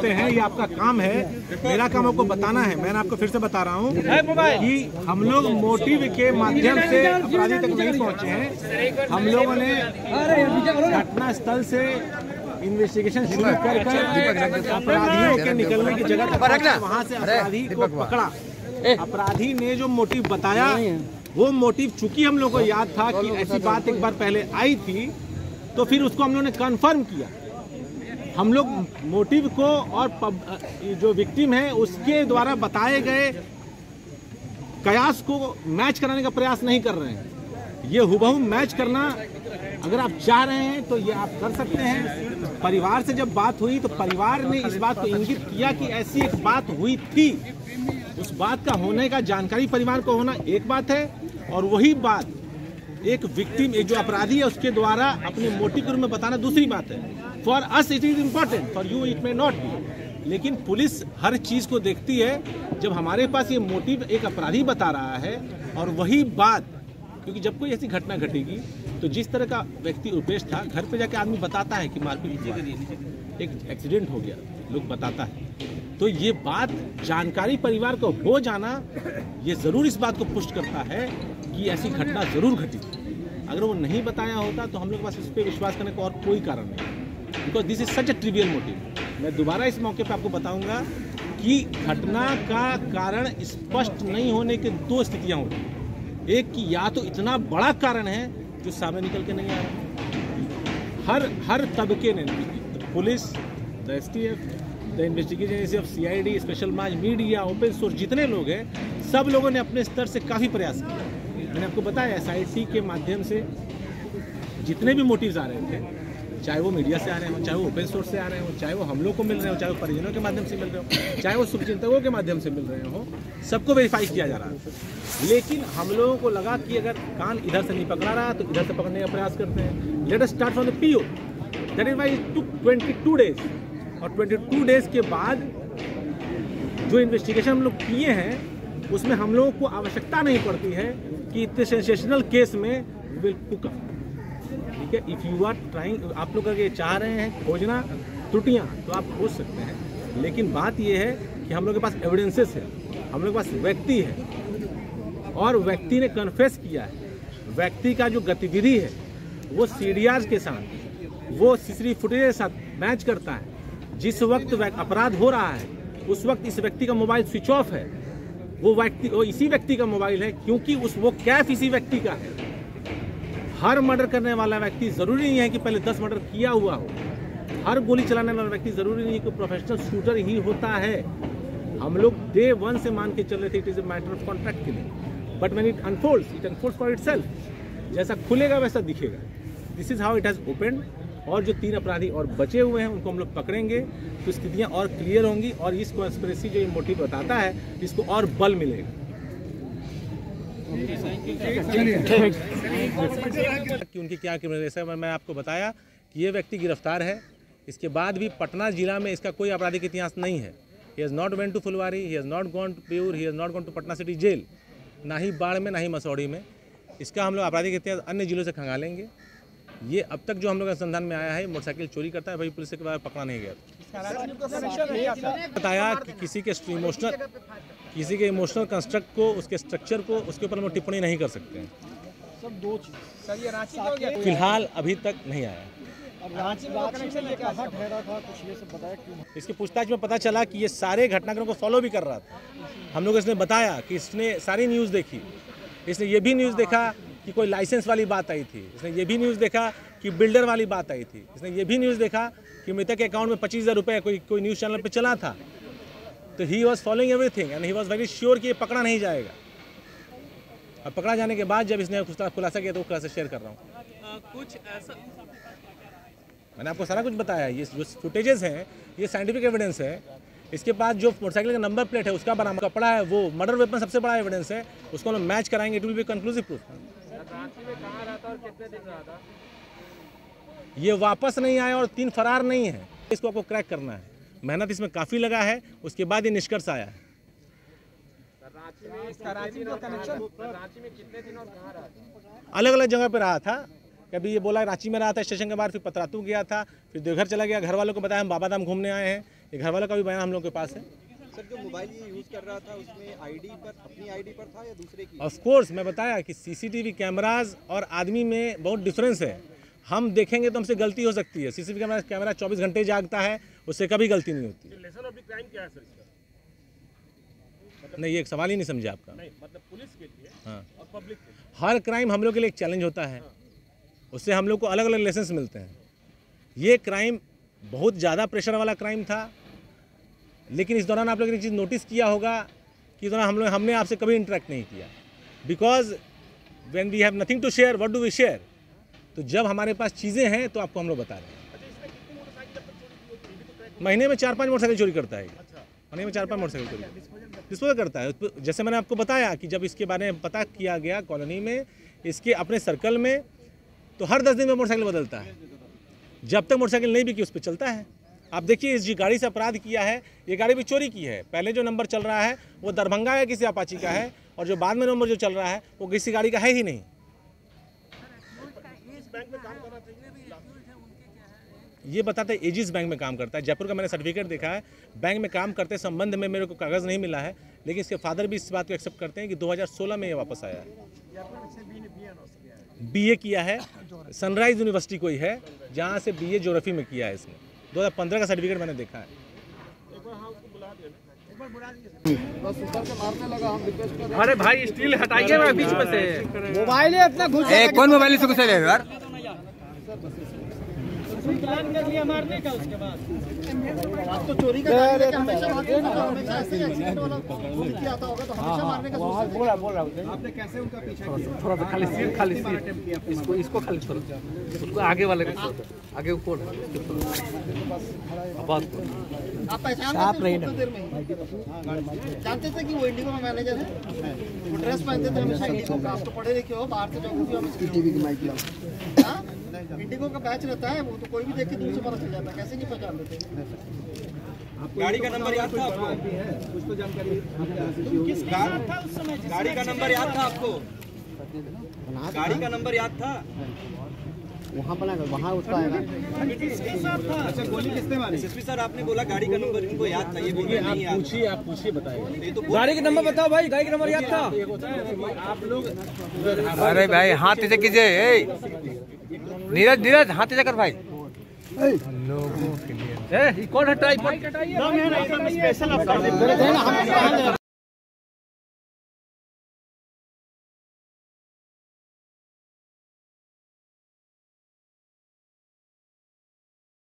करते हैं, ये आपका काम है। मेरा काम आपको बताना है। मैंने आपको फिर से बता रहा हूँ कि हम लोग मोटिव के माध्यम से अपराधी तक नहीं पहुंचे हैं। हम लोगों ने घटना स्थल से इन्वेस्टिगेशन शुरू कर अपराधियों के निकलने की जगह तक वहां से अपराधी को पकड़ा। अपराधी ने जो मोटिव बताया, वो मोटिव चूंकि हम लोग को याद था कि ऐसी बात एक बार पहले आई थी, तो फिर उसको हम लोगों ने कंफर्म किया। हम लोग मोटिव को और जो विक्टिम है उसके द्वारा बताए गए कयास को मैच कराने का प्रयास नहीं कर रहे हैं। ये हुबहू मैच करना अगर आप चाह रहे हैं तो ये आप कर सकते हैं। परिवार से जब बात हुई तो परिवार ने इस बात को इंगित किया कि ऐसी एक बात हुई थी। उस बात का होने का जानकारी परिवार को होना एक बात है, और वही बात एक विक्टिम, एक जो अपराधी है, उसके द्वारा अपने मोटिव के रूप में बताना दूसरी बात है। For us it is important, for you it may not be. लेकिन पुलिस हर चीज को देखती है। जब हमारे पास ये मोटिव एक अपराधी बता रहा है और वही बात, क्योंकि जब कोई ऐसी घटना घटेगी तो जिस तरह का व्यक्ति रुपेश था, घर पे जाके आदमी बताता है कि मारपीट हुआ, एक एक्सीडेंट हो गया, लोग बताता है। तो ये बात जानकारी परिवार को हो जाना, ये जरूर इस बात को पुष्ट करता है कि ऐसी घटना जरूर घटी। अगर वो नहीं बताया होता तो हम लोग के पास इस पर विश्वास करने का और कोई कारण नहीं, because this is such a trivial motive. मैं दोबारा इस मौके पे आपको बताऊंगा कि घटना का कारण स्पष्ट नहीं होने के दो स्थितियां होती हैं। एक की या तो इतना बड़ा कारण है जो सामने निकल के नहीं आ रहा। हर तबके ने, police, the STF, the investigation agency of CID, special branch, media, open source, जितने लोग हैं, सब लोगों ने अपने स्तर से काफ़ी प्रयास किया। मैंने आपको बताया एसआईटी के माध्यम से जितने भी मोटिव्स आ रहे थे, चाहे वो मीडिया से आ रहे हो, चाहे वो ओपन सोर्स से आ रहे हो, चाहे वो हम लोग को मिल रहे हो, चाहे वो परिजनों के माध्यम से मिल रहे हो, चाहे वो शुभचिंतकों के माध्यम से मिल रहे हो, सबको वेरीफाई किया जा रहा है। लेकिन हम लोगों को लगा कि अगर कान इधर से नहीं पकड़ा रहा तो इधर से पकड़ने का प्रयास करते हैं। Let us start from the PO. That is why it took 22 days. और 22 डेज के बाद जो इन्वेस्टिगेशन हम लोग किए हैं, उसमें हम लोगों को आवश्यकता नहीं पड़ती है कि इतने सेंसेशनल केस में विल कुक अप। ठीक है, इफ यू आर ट्राइंग, आप लोग अगर ये चाह रहे हैं खोजना त्रुटियां, तो आप खोज सकते हैं। लेकिन बात ये है कि हम लोग के पास एविडेंसेस है, हम लोग के पास व्यक्ति है, और व्यक्ति ने कन्फेस किया है। व्यक्ति का जो गतिविधि है वो सीडीआर के साथ, वो सीसीटीवी फुटेज के साथ मैच करता है। जिस वक्त अपराध हो रहा है उस वक्त इस व्यक्ति का मोबाइल स्विच ऑफ है। वो इसी व्यक्ति का मोबाइल है, क्योंकि वो कैफ इसी व्यक्ति का है। हर मर्डर करने वाला व्यक्ति जरूरी नहीं है कि पहले 10 मर्डर किया हुआ हो। हर गोली चलाने वाला व्यक्ति जरूरी नहीं है कि प्रोफेशनल शूटर ही होता है। हम लोग डे 1 से मान के चल रहे थे it is a matter of contract killing, but when it unfolds for itself. जैसा खुलेगा वैसा दिखेगा। This is how it has opened. और जो 3 अपराधी और बचे हुए हैं उनको हम लोग पकड़ेंगे तो स्थितियां और क्लियर होंगी, और इस कॉन्स्पिरेसी जो ये मोटिव बताता है इसको और बल मिलेगा। कि उनकी क्या क्रिमिनल, मैं आपको बताया कि ये व्यक्ति गिरफ्तार है। इसके बाद भी पटना जिला में इसका कोई आपराधिक इतिहास नहीं है। He has not went to Phulwari, he has not gone to Beur, he has not gone to Patna city jail, ना ही बाढ़ में, ना ही मसौड़ी में। इसका हम लोग आपराधिक इतिहास अन्य जिलों से खंगालेंगे। ये अब तक जो हम लोग अनुसंधान में आया है, मोटरसाइकिल चोरी करता है, भाई पुलिस के बाद पकड़ा नहीं गया। बताया कि किसी के इमोशनल कंस्ट्रक्ट को, उसके स्ट्रक्चर को, उसके ऊपर हम लोग टिप्पणी नहीं कर सकते हैं। फिलहाल अभी तक नहीं आया। इसकी पूछताछ में पता चला कि ये सारे घटनाक्रम को फॉलो भी कर रहा था। हम लोग इसने बताया कि इसने सारी न्यूज़ देखी। इसने ये भी न्यूज़ देखा कि कोई लाइसेंस वाली बात आई थी। इसने ये भी न्यूज़ देखा कि बिल्डर वाली बात आई थी। इसने ये भी न्यूज़ देखा कि मृतक के अकाउंट में 25,000 रुपये कोई न्यूज़ चैनल पे चला था। तो he was following everything and he was very sure कि ये पकड़ा नहीं जाएगा। और पकड़ा जाने के बाद जब इसने खुलासा किया तो वो खुलासा शेयर कर रहा हूँ। कुछ ऐसा मैंने आपको सारा कुछ बताया। ये जो फुटेजेस हैं ये साइंटिफिक एविडेंस है। इसके बाद जो मोटरसाइकिल का नंबर प्लेट है उसका बरामद कपड़ा है, वो मर्डर वेपन सबसे बड़ा एविडेंस है। उसको हम मैच कराएंगे, it will be conclusive proof. ये वापस नहीं आया और 3 फरार नहीं है। इसको आपको क्रैक करना है। मेहनत इसमें काफ़ी लगा है, उसके बाद ये निष्कर्ष आया है। अलग अलग जगह पे रहा था। कभी ये बोला रांची में रहा था स्टेशन के बाहर, फिर पतरातू गया था, फिर देवघर चला गया। घर वालों को बताया हम बाबा धाम घूमने आए हैं। ये घर वालों का भी बयान हम लोग के पास है। सर जो मोबाइल ये यूज कर रहा था उसमें आईडी पर, अपनी आईडी पर था या दूसरे की? ऑफ कोर्स मैं बताया कि सीसीटीवी कैमराज और आदमी में बहुत डिफरेंस है। हम देखेंगे तो हमसे गलती हो सकती है। सीसीटीवी कैमरा 24 घंटे जागता है, उससे कभी गलती नहीं होती। लेसन ऑफ द क्राइम क्या है सर इसका? नहीं, ये एक सवाल ही नहीं समझे आपका। नहीं मतलब पुलिस के लिए हाँ, और पब्लिक के लिए हर क्राइम हम लोग के लिए एक चैलेंज होता है, उससे हम लोग को अलग अलग लेसन्स मिलते हैं। ये क्राइम बहुत ज़्यादा प्रेशर वाला क्राइम था, लेकिन इस दौरान आप लोगों ने एक चीज़ नोटिस किया होगा कि इस दौरान हमने आपसे कभी इंटरेक्ट नहीं किया, because when we have nothing to share what do we share. तो जब हमारे पास चीज़ें हैं तो आपको हम लोग बता रहे हैं। महीने में 4-5 मोटरसाइकिल चोरी करता है, महीने में 4-5 मोटरसाइकिल चोरी डिस्पोज करता है। जैसे मैंने आपको बताया कि जब इसके बारे में पता किया गया कॉलोनी में, इसके अपने सर्कल में, तो हर 10 दिन में मोटरसाइकिल बदलता है। जब तक मोटरसाइकिल नहीं बिकी उस पर चलता है। आप देखिए, इस गाड़ी से अपराध किया है, ये गाड़ी भी चोरी की है। पहले जो नंबर चल रहा है वो दरभंगा या किसी अपाची का है, और जो बाद में नंबर जो चल रहा है वो किसी गाड़ी का है ही नहीं। ये बताते एजिस बैंक में काम करता है, जयपुर का मैंने सर्टिफिकेट देखा है। बैंक में काम करते संबंध में मेरे को कागज़ नहीं मिला है, लेकिन इसके फादर भी इस बात को एक्सेप्ट करते हैं कि 2016 में ये वापस आया है। बीए किया है, सनराइज यूनिवर्सिटी कोई है जहाँ से बीए ज्योग्राफी में किया है। इसमें 2015 का सर्टिफिकेट मैंने देखा है। अरे भाई स्टील हटाइए ना बीच में से। मोबाइल इतना घुस कौन मोबाइल से घुसे यार? कर लिया मारने का, उसके बाद आप तो चोरी का हमेशा होगा, तो हमेशा मारने का बोल रहा हूं। आपने कैसे उनका पीछा किया? थोड़ा सा खाली सीट इसको खाली छोड़ो, उसको आगे वाले का आगे ऊपर आप पहचान जानते थे कि वो इंडिगो में मैनेजर है? वो ड्रेस पहनते थे हमेशा इंडिगो का। आप तो पढ़े लिखे हो, बाहर से इंडिगो का बैच रहता है, वो तो कोई भी देख के दूर से पता चल जाता है। कैसे नहीं पहचान देते? गाड़ी का नंबर याद था आपको? कुछ तो जानकारी था उस समय? गाड़ी का नंबर याद था आपको? गाड़ी का नंबर याद था? वहाँ बना वहाँ उसका आएगा। अच्छा, गोली किसने मारी? एसपी सर, आपने बोला गाड़ी का नंबर इनको याद था, ये बोलिए नहीं याद। पूछिए, आप पूछिए, बताइए। तो गाड़ी का नंबर बताओ भाई, गाड़ी का नंबर याद था आप लोग? अरे भाई हाथ से कीजिए, नीरज हाथ से कर भाई। लोगों के लिए कौन हटाई?